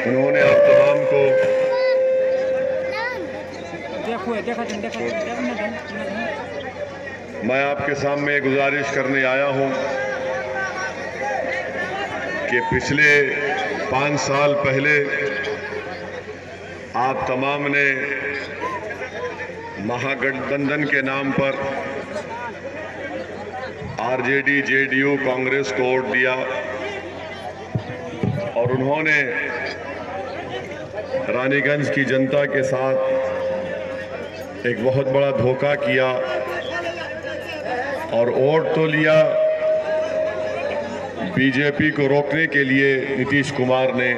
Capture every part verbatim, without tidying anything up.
उन्होंने आप तमाम को मैं आपके सामने गुजारिश करने आया हूं कि पिछले पाँच साल पहले आप तमाम ने महागठबंधन के नाम पर आरजेडी, जेडीयू, कांग्रेस को वोट दिया और उन्होंने रानीगंज की जनता के साथ एक बहुत बड़ा धोखा किया और वोट तो लिया बीजेपी को रोकने के लिए नीतीश कुमार ने,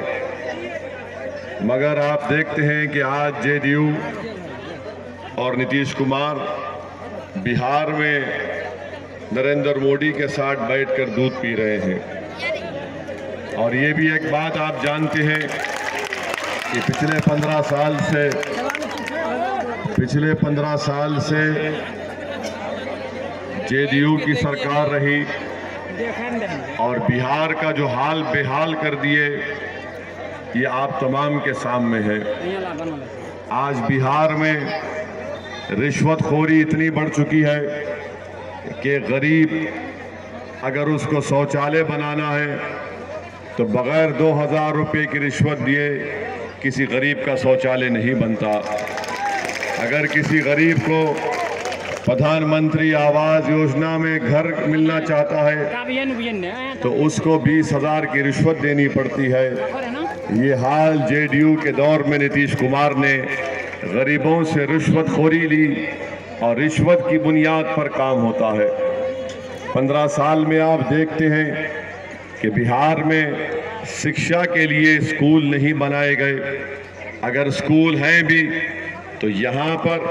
मगर आप देखते हैं कि आज जेडीयू और नीतीश कुमार बिहार में नरेंद्र मोदी के साथ बैठकर दूध पी रहे हैं। और ये भी एक बात आप जानते हैं कि पिछले पंद्रह साल से पिछले पंद्रह साल से जेडीयू की सरकार रही और बिहार का जो हाल बेहाल कर दिए ये आप तमाम के सामने है। आज बिहार में रिश्वतखोरी इतनी बढ़ चुकी है कि गरीब अगर उसको शौचालय बनाना है तो बगैर दो हजार रुपये की रिश्वत दिए किसी गरीब का शौचालय नहीं बनता। अगर किसी गरीब को प्रधानमंत्री आवास योजना में घर मिलना चाहता है तो उसको बीस हजार की रिश्वत देनी पड़ती है। ये हाल जेडीयू के दौर में नीतीश कुमार ने गरीबों से रिश्वतखोरी ली और रिश्वत की बुनियाद पर काम होता है। पंद्रह साल में आप देखते हैं कि बिहार में शिक्षा के लिए स्कूल नहीं बनाए गए। अगर स्कूल हैं भी तो यहाँ पर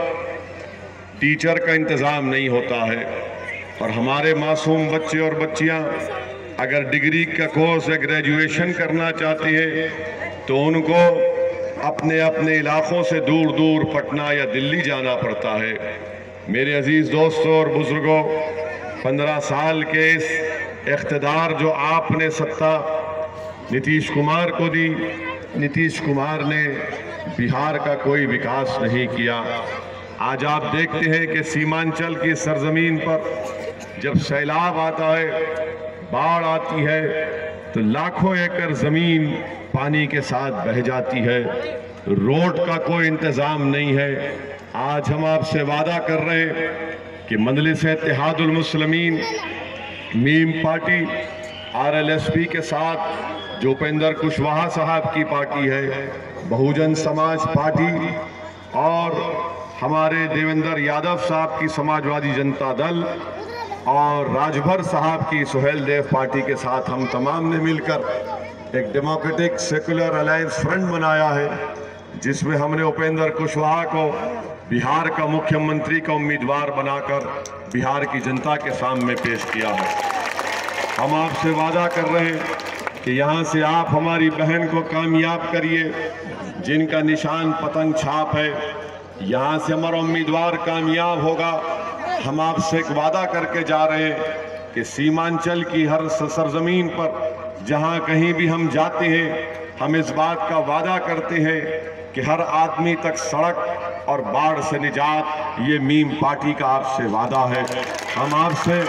टीचर का इंतज़ाम नहीं होता है और हमारे मासूम बच्चे और बच्चियाँ अगर डिग्री का कोर्स या ग्रेजुएशन करना चाहते हैं तो उनको अपने अपने इलाकों से दूर दूर पटना या दिल्ली जाना पड़ता है। मेरे अजीज़ दोस्तों और बुजुर्गों, पंद्रह साल के इस इख्तिदार जो आपने सत्ता नीतीश कुमार को दी, नीतीश कुमार ने बिहार का कोई विकास नहीं किया। आज आप देखते हैं कि सीमांचल की सरजमीन पर जब सैलाब आता है, बाढ़ आती है तो लाखों एकड़ ज़मीन पानी के साथ बह जाती है। रोड का कोई इंतज़ाम नहीं है। आज हम आपसे वादा कर रहे हैं कि मजलिस इत्तेहादुल मुस्लिमीन मीम पार्टी आरएलएसपी के साथ जो उपेंद्र कुशवाहा साहब की पार्टी है, बहुजन समाज पार्टी और हमारे देवेंद्र यादव साहब की समाजवादी जनता दल और राजभर साहब की सुहेल देव पार्टी के साथ हम तमाम ने मिलकर एक डेमोक्रेटिक सेकुलर अलायंस फ्रंट बनाया है, जिसमें हमने उपेंद्र कुशवाहा को बिहार का मुख्यमंत्री का उम्मीदवार बनाकर बिहार की जनता के सामने पेश किया है। हम आपसे वादा कर रहे हैं कि यहाँ से आप हमारी बहन को कामयाब करिए जिनका निशान पतंग छाप है। यहाँ से हमारा उम्मीदवार कामयाब होगा। हम आपसे एक वादा करके जा रहे हैं कि सीमांचल की हर सरजमीन पर जहाँ कहीं भी हम जाते हैं, हम इस बात का वादा करते हैं कि हर आदमी तक सड़क और बाढ़ से निजात, ये मीम पार्टी का आपसे वादा है। हम आपसे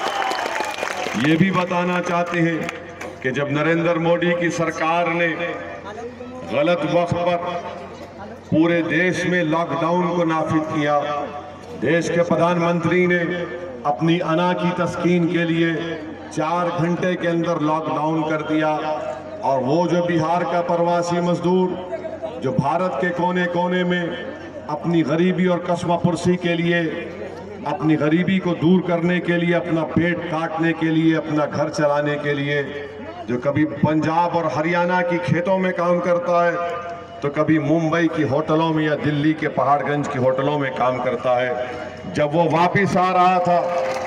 ये भी बताना चाहते हैं कि जब नरेंद्र मोदी की सरकार ने गलत वक्त पर पूरे देश में लॉकडाउन को नाफिज किया, देश के प्रधानमंत्री ने अपनी अना की तस्कीन के लिए चार घंटे के अंदर लॉकडाउन कर दिया और वो जो बिहार का प्रवासी मजदूर जो भारत के कोने कोने में अपनी गरीबी और कस्मापुरसी के लिए, अपनी गरीबी को दूर करने के लिए, अपना पेट काटने के लिए, अपना घर चलाने के लिए, जो कभी पंजाब और हरियाणा की खेतों में काम करता है तो कभी मुंबई की होटलों में या दिल्ली के पहाड़गंज की होटलों में काम करता है, जब वो वापस आ रहा था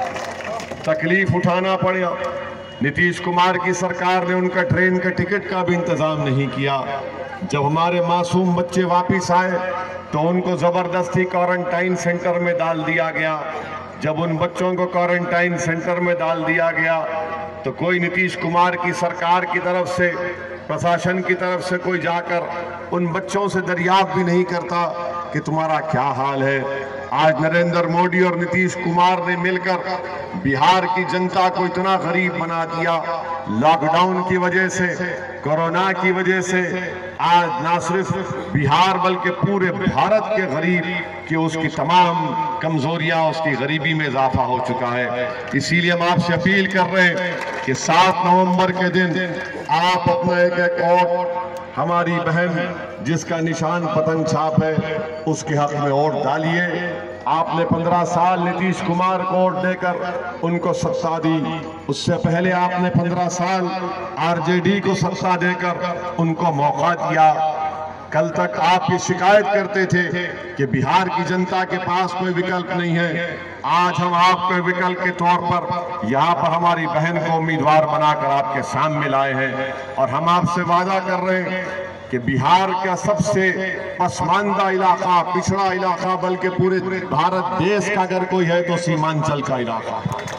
तकलीफ उठाना पड़ा। नीतीश कुमार की सरकार ने उनका ट्रेन का टिकट का भी इंतजाम नहीं किया। जब हमारे मासूम बच्चे वापस आए तो उनको जबरदस्ती क्वारंटाइन सेंटर में डाल दिया गया। जब उन बच्चों को क्वारंटाइन सेंटर में डाल दिया गया तो कोई नीतीश कुमार की सरकार की तरफ से प्रशासन की तरफ से कोई जाकर उन बच्चों से दरियाफ्त भी नहीं करता कि तुम्हारा क्या हाल है। आज नरेंद्र मोदी और नीतीश कुमार ने मिलकर बिहार की जनता को इतना गरीब बना दिया। लॉकडाउन की वजह से, कोरोना की वजह से आज ना सिर्फ बिहार बल्कि पूरे भारत के गरीब की उसकी तमाम कमजोरियां, उसकी गरीबी में इजाफा हो चुका है। इसीलिए हम आपसे अपील कर रहे हैं कि सात नवंबर के दिन आप अपना एक एक वोट हमारी बहन जिसका निशान पतंग छाप है उसके हक में वोट डालिए। आपने पंद्रह साल नीतीश कुमार को वोट देकर उनको सत्ता दी, उससे पहले आपने पंद्रह साल आरजेडी को सत्ता देकर उनको मौका दिया। कल तक आप ये शिकायत करते थे कि बिहार की जनता के पास कोई विकल्प नहीं है। आज हम आपको विकल्प के तौर पर यहाँ पर हमारी बहन को उम्मीदवार बनाकर आपके सामने लाए हैं और हम आपसे वादा कर रहे हैं कि बिहार का सबसे पसमानदा इलाका, पिछड़ा इलाका, बल्कि पूरे भारत देश का अगर कोई है तो सीमांचल का इलाका।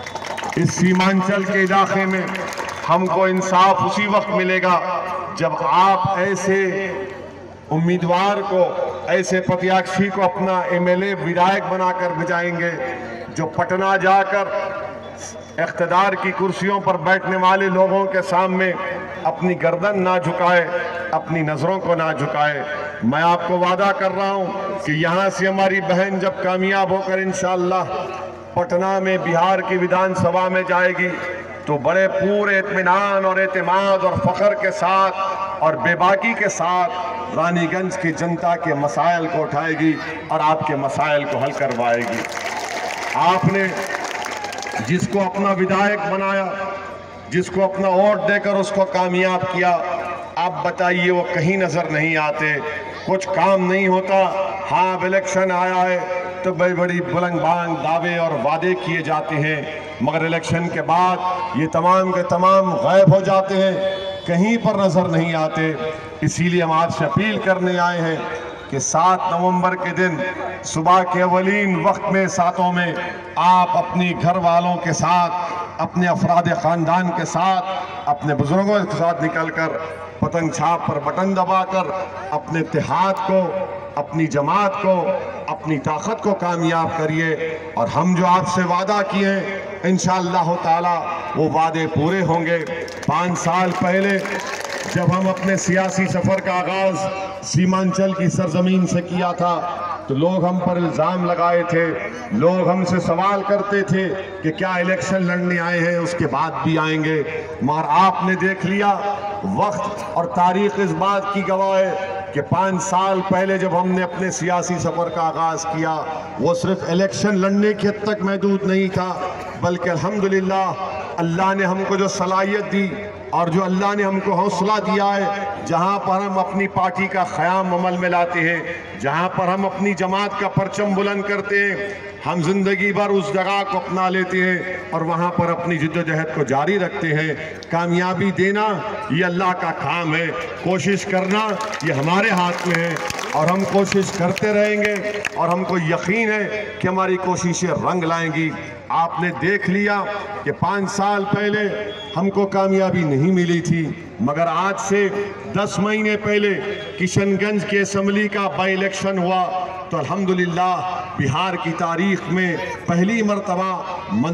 इस सीमांचल के इलाके में हमको इंसाफ उसी वक्त मिलेगा जब आप ऐसे उम्मीदवार को, ऐसे प्रत्याशी को अपना एमएलए विधायक बनाकर भिजाएंगे जो पटना जाकर इख्तिदार की कुर्सियों पर बैठने वाले लोगों के सामने अपनी गर्दन ना झुकाए, अपनी नजरों को ना झुकाए। मैं आपको वादा कर रहा हूं कि यहां से हमारी बहन जब कामयाब होकर इंशाअल्लाह पटना में बिहार की विधानसभा में जाएगी तो बड़े पूरे इत्मीनान और एतमाद और फख्र के साथ और बेबाकी के साथ रानीगंज की जनता के मसाइल को उठाएगी और आपके मसाइल को हल करवाएगी। आपने जिसको अपना विधायक बनाया, जिसको अपना वोट देकर उसको कामयाब किया, आप बताइए वो कहीं नजर नहीं आते, कुछ काम नहीं होता। हाँ, अब इलेक्शन आया है तो बड़ी बड़ी बुलंद बांग दावे और वादे किए जाते हैं, मगर इलेक्शन के बाद ये तमाम के तमाम गायब हो जाते हैं, कहीं पर नजर नहीं आते। इसीलिए हम आपसे अपील करने आए हैं कि सात नवंबर के दिन सुबह के अवलीन वक्त में सातों में आप अपनी घर वालों के साथ, अपने अफराद ख़ानदान के साथ, अपने बुजुर्गों के साथ निकलकर पतंग छाप पर बटन दबाकर अपने इत्तेहाद को, अपनी जमात को, अपनी ताकत को कामयाब करिए। और हम जो आपसे वादा किए हैं इंशाअल्लाह ताला वो वादे पूरे होंगे। पाँच साल पहले जब हम अपने सियासी सफ़र का आगाज़ सीमांचल की सरजमीन से किया था तो लोग हम पर इल्ज़ाम लगाए थे, लोग हमसे सवाल करते थे कि क्या इलेक्शन लड़ने आए हैं उसके बाद भी आएंगे, मगर आपने देख लिया वक्त और तारीख इस बात की गवाह है कि पाँच साल पहले जब हमने अपने सियासी सफ़र का आगाज़ किया वो सिर्फ इलेक्शन लड़ने के हद तक महदूद नहीं था, बल्कि अल्हम्दुलिल्लाह अल्लाह ने हमको जो सलाहियत दी और जो अल्लाह ने हमको हौसला दिया है, जहाँ पर हम अपनी पार्टी का क़याम अमल में लाते हैं, जहाँ पर हम अपनी जमात का परचम बुलंद करते हैं, हम जिंदगी भर उस जगह को अपना लेते हैं और वहाँ पर अपनी जिद्दोजहद को जारी रखते हैं। कामयाबी देना ये अल्लाह का काम है, कोशिश करना ये हमारे हाथ में है और हम कोशिश करते रहेंगे और हमको यकीन है कि हमारी कोशिशें रंग लाएंगी। आपने देख लिया कि पाँच साल पहले हमको कामयाबी नहीं मिली थी, मगर आज से दस महीने पहले किशनगंज के असम्बली का बाई इलेक्शन हुआ तो अल्हम्दुलिल्लाह बिहार की तारीख में पहली मर्तबा